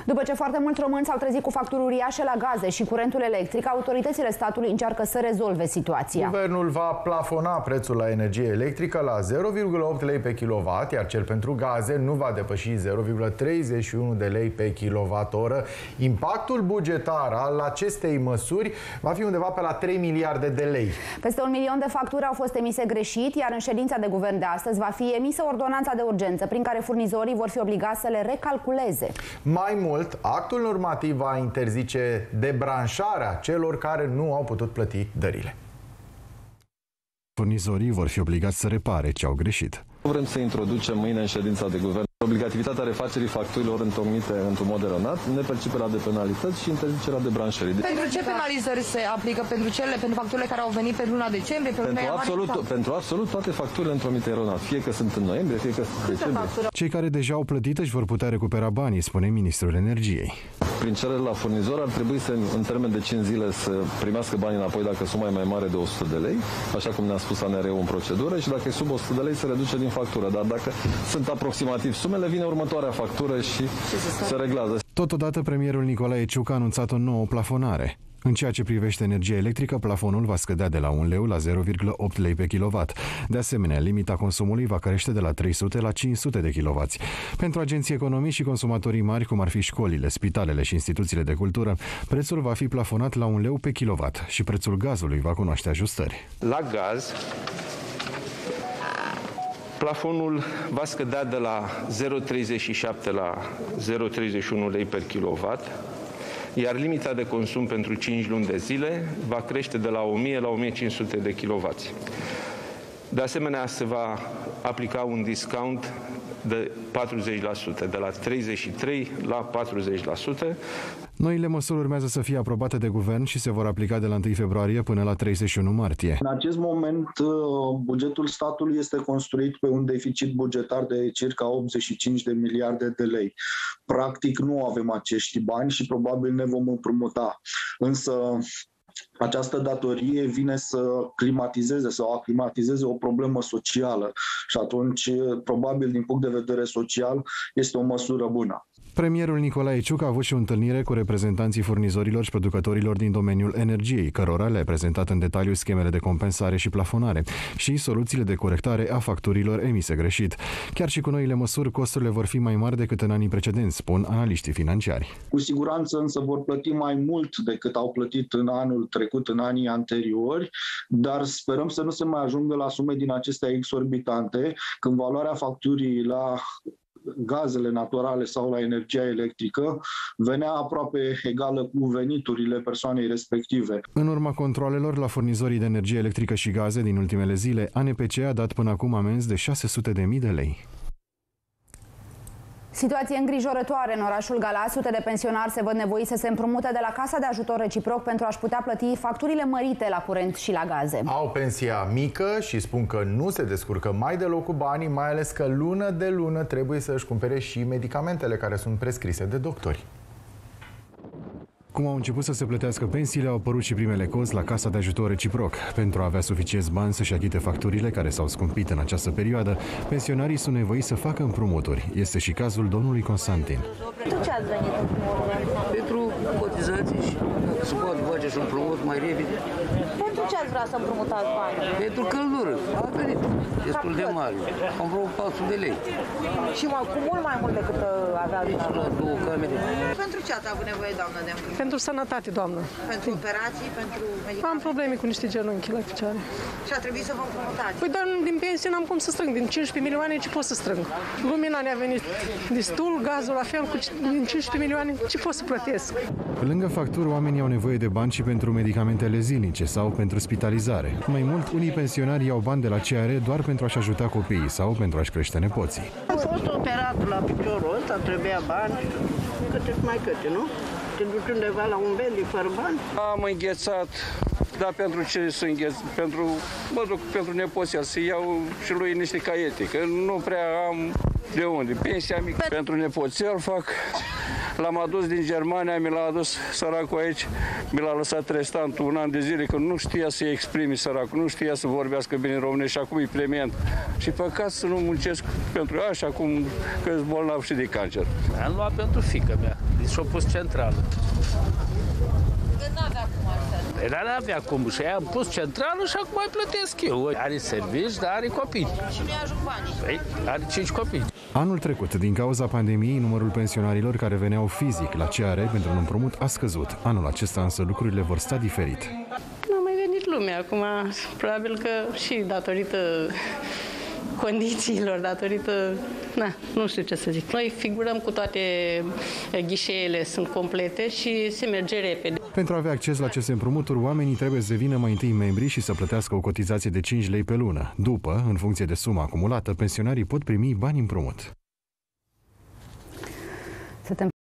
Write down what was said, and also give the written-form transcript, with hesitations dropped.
După ce foarte mulți români s-au trezit cu facturi uriașe la gaze și curentul electric, autoritățile statului încearcă să rezolve situația. Guvernul va plafona prețul la energie electrică la 0,8 lei pe kilowatt, iar cel pentru gaze nu va depăși 0,31 de lei pe kilowattoră. Impactul bugetar al acestei măsuri va fi undeva pe la 3 miliarde de lei. Peste 1 milion de facturi au fost emise greșit, iar în ședința de guvern de astăzi va fi emisă ordonanța de urgență prin care furnizorii vor fi obligați să le recalculeze. Mai mult, actul normativ va interzice debranșarea celor care nu au putut plăti dările. Furnizorii vor fi obligați să repare ce au greșit. Vrem să introducem mâine în ședința de guvern obligativitatea refacerii facturilor întocmite într-un mod eronat, neperceperea de penalități și interzicerea de branșării. Pentru ce penalizări se aplică? Pentru facturile care au venit pe luna decembrie, pe luna ianuarie? Pentru absolut toate facturile într-omite eronat, fie că sunt în noiembrie, fie că sunt în decembrie. Cei care deja au plătit își vor putea recupera banii, spune ministrul energiei. Prin cerere la furnizor ar trebui să, în termen de 5 zile, să primească banii înapoi dacă suma e mai mare de 100 de lei, așa cum ne-a spus ANR-ul în procedură, și dacă e sub 100 de lei se reduce din factură. Dar dacă sunt aproximativ sumele, vine următoarea factură și se reglează. Totodată, premierul Nicolae Ciuc a anunțat o nouă plafonare. În ceea ce privește energia electrică, plafonul va scădea de la 1 leu la 0,8 lei pe kilowatt. De asemenea, limita consumului va crește de la 300 la 500 de kW. Pentru agenții economici și consumatorii mari, cum ar fi școlile, spitalele și instituțiile de cultură, prețul va fi plafonat la 1 leu pe kilowatt și prețul gazului va cunoaște ajustări. La gaz, plafonul va scădea de la 0,37 la 0,31 lei per kilowatt, iar limita de consum pentru 5 luni de zile va crește de la 1000 la 1500 de kW. De asemenea, se va aplica un discount de 40%, de la 33 la 40%. Noile măsuri urmează să fie aprobate de guvern și se vor aplica de la 1 februarie până la 31 martie. În acest moment, bugetul statului este construit pe un deficit bugetar de circa 85 de miliarde de lei. Practic nu avem acești bani și probabil ne vom împrumuta. Însă această datorie vine să climatizeze sau aclimatizeze o problemă socială și atunci, probabil, din punct de vedere social, este o măsură bună. Premierul Nicolae Ciuc a avut și o întâlnire cu reprezentanții furnizorilor și producătorilor din domeniul energiei, cărora le-a prezentat în detaliu schemele de compensare și plafonare și soluțiile de corectare a facturilor emise greșit. Chiar și cu noile măsuri, costurile vor fi mai mari decât în anii precedenți, spun analiștii financiari. Cu siguranță însă vor plăti mai mult decât au plătit în anul trecut, în anii anteriori, dar sperăm să nu se mai ajungă la sume din acestea exorbitante, când valoarea facturii la gazele naturale sau la energia electrică venea aproape egală cu veniturile persoanei respective. În urma controalelor la furnizorii de energie electrică și gaze din ultimele zile, ANPC a dat până acum amenzi de 600.000 de lei. Situație îngrijorătoare în orașul Galați. Sute de pensionari se văd nevoiți să se împrumute de la Casa de Ajutor Reciproc pentru a-și putea plăti facturile mărite la curent și la gaze. Au pensia mică și spun că nu se descurcă mai deloc cu banii, mai ales că lună de lună trebuie să își cumpere și medicamentele care sunt prescrise de doctori. Cum au început să se plătească pensiile, au apărut și primele cozi la Casa de Ajutor Reciproc. Pentru a avea suficienți bani să-și achite facturile care s-au scumpit în această perioadă, pensionarii sunt nevoiți să facă împrumuturi. Este și cazul domnului Constantin. Pentru ce ați venit în primul rând? Pentru cotizații și dacă se poate face și împrumut mai repede. Pentru ce ați vrea să împrumutați bani? Pentru căldură. A venit destul de mare. Am vreo 400 de lei. Și cu mult mai mult decât aveați la 2 camere. Pentru ce ați avut nevoie, doamnă, de împrumut? Pentru sănătate, doamnă. Pentru operații, pentru medicamente? Am probleme cu niște genunchi la picioare. Și a trebuit să vă împrumutați? Păi, dar din pensie n-am cum să strâng. Din 15 milioane ce pot să strâng? Lumina ne-a venit destul, gazul la fel, din 15 milioane ce pot să plătesc? Pe lângă facturi, oamenii au nevoie de bani și pentru medicamentele zilnice sau pentru spitalizare. Mai mult, unii pensionari iau bani de la CR doar pentru a-și ajuta copiii sau pentru a-și crește nepoții. Am fost operat la piciorul ăsta, trebuia bani, câte mai câte, nu? Te duci undeva la un medic fără bani? Am înghețat, dar pentru ce să îngheț? Pentru nepoțel, să iau și lui niște caiete, că nu prea am de unde. Pensia mică. Pentru nepoțel fac L-am adus din Germania, mi l-a adus săracul aici, mi l-a lăsat restantul un an de zile, că nu știa să-i exprime săracul, nu știa să vorbească bine românești și acum e premiant. Și păcat să nu muncesc pentru așa cum că-s bolnav și de cancer. Am luat pentru fiica mea, și-a pus centrală. Dar n-avea cum și aia am pus centrală și acum mai plătesc eu. Are servici, dar are copii. Și nu-i ajung banii. Păi, are 5 copii. Anul trecut, din cauza pandemiei, numărul pensionarilor care veneau fizic la CEARE pentru un împrumut a scăzut. Anul acesta însă lucrurile vor sta diferit. Nu a mai venit lumea acum, probabil că și datorită condițiilor, datorită, nu știu ce să zic. Noi figurăm cu toate ghișeele, sunt complete și se merge repede. Pentru a avea acces la aceste împrumuturi, oamenii trebuie să devină mai întâi membri și să plătească o cotizație de 5 lei pe lună. După, în funcție de suma acumulată, pensionarii pot primi bani împrumut.